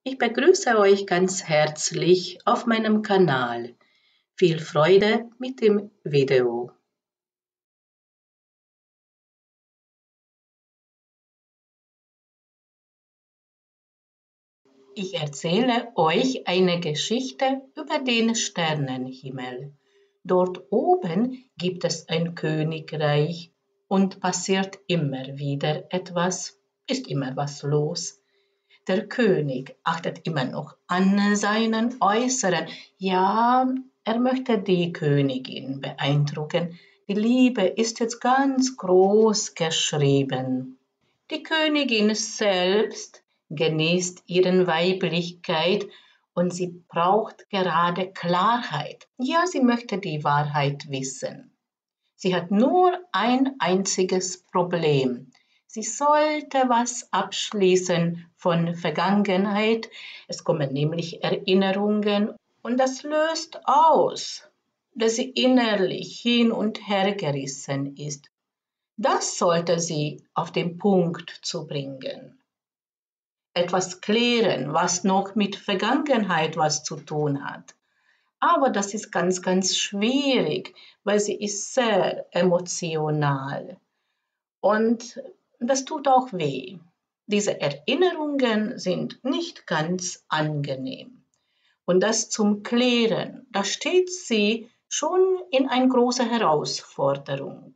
Ich begrüße euch ganz herzlich auf meinem Kanal. Viel Freude mit dem Video. Ich erzähle euch eine Geschichte über den Sternenhimmel. Dort oben gibt es ein Königreich und passiert immer wieder etwas, ist immer was los. Der König achtet immer noch an seinen Äußeren. Ja, er möchte die Königin beeindrucken. Die Liebe ist jetzt ganz groß geschrieben. Die Königin selbst genießt ihre Weiblichkeit und sie braucht gerade Klarheit. Ja, sie möchte die Wahrheit wissen. Sie hat nur ein einziges Problem. Sie sollte was abschließen von Vergangenheit. Es kommen nämlich Erinnerungen und das löst aus, dass sie innerlich hin und her gerissen ist. Das sollte sie auf den Punkt zu bringen. Etwas klären, was noch mit Vergangenheit was zu tun hat. Aber das ist ganz, ganz schwierig, weil sie ist sehr emotional. Und das tut auch weh. Diese Erinnerungen sind nicht ganz angenehm. Und das zum Klären, da steht sie schon in eine große Herausforderung.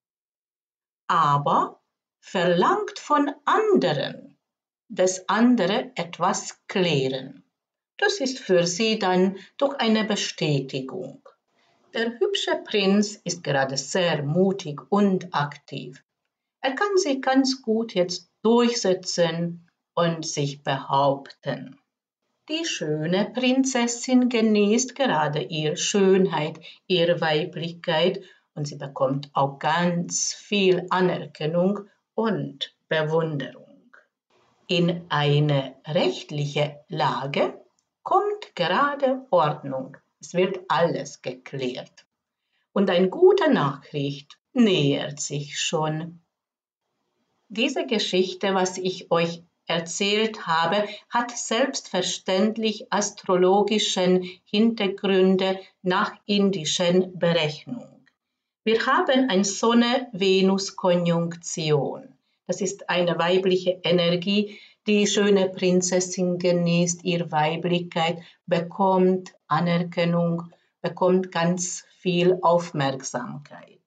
Aber verlangt von anderen, dass andere etwas klären. Das ist für sie dann doch eine Bestätigung. Der hübsche Prinz ist gerade sehr mutig und aktiv. Er kann sich ganz gut jetzt durchsetzen und sich behaupten. Die schöne Prinzessin genießt gerade ihre Schönheit, ihre Weiblichkeit und sie bekommt auch ganz viel Anerkennung und Bewunderung. In eine rechtliche Lage kommt gerade Ordnung. Es wird alles geklärt. Und eine gute Nachricht nähert sich schon. Diese Geschichte, was ich euch erzählt habe, hat selbstverständlich astrologischen Hintergründe nach indischen Berechnungen. Wir haben eine Sonne-Venus-Konjunktion. Das ist eine weibliche Energie, die schöne Prinzessin genießt, ihre Weiblichkeit, bekommt Anerkennung, bekommt ganz viel Aufmerksamkeit.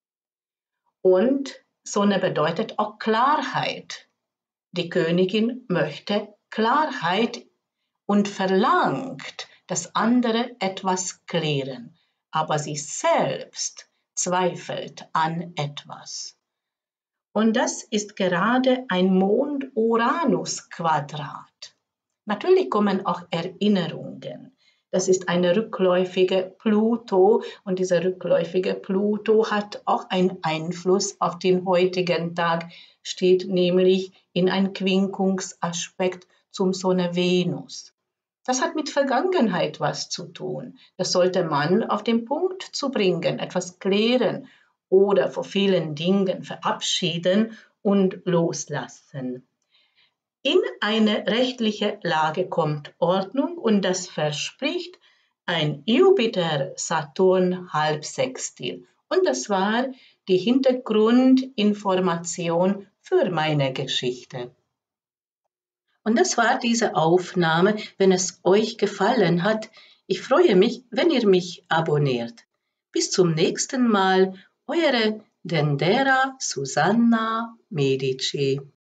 Und Sonne bedeutet auch Klarheit. Die Königin möchte Klarheit und verlangt, dass andere etwas klären, aber sie selbst zweifelt an etwas. Und das ist gerade ein Mond-Uranus-Quadrat. Natürlich kommen auch Erinnerungen. Das ist eine rückläufige Pluto und dieser rückläufige Pluto hat auch einen Einfluss auf den heutigen Tag, steht nämlich in einem Quinkungsaspekt zum Sonne-Venus. Das hat mit Vergangenheit was zu tun. Das sollte man auf den Punkt zu bringen, etwas klären oder vor vielen Dingen verabschieden und loslassen. In eine rechtliche Lage kommt Ordnung und das verspricht ein Jupiter-Saturn-Halbsextil. Und das war die Hintergrundinformation für meine Geschichte. Und das war diese Aufnahme. Wenn es euch gefallen hat, ich freue mich, wenn ihr mich abonniert. Bis zum nächsten Mal, eure Dendera Susanna Medici.